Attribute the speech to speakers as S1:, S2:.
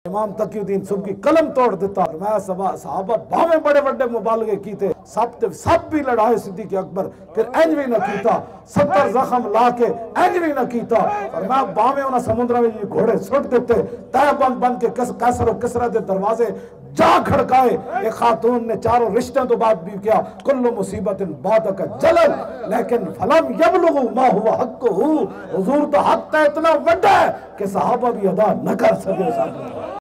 S1: इमाम तकी दीन सुबकी कलम तोड़ देता। मैं सहाबा भावे बड़े बड़े मुबालगे की थे, सब भी लड़ाए सिद्दीक अकबर, फिर इंज भी न कीता, 70 जख्म ला के इंज भी न कीता। और मैं भावे उन्हें समुद्र में ये घोड़े सुट देते, तय बंद बंद के कैसर और किसरा दे दरवाजे जा खड़काए। एक खातून ने चारों रिश्तों तो बात भी किया, कुल्लु मुसीबत बाद का जलन, लेकिन फलम यबलुगु मा हुआ हक हुजूर तो हक इतना बड़ा है कि सहाबा भी अदा न कर सके।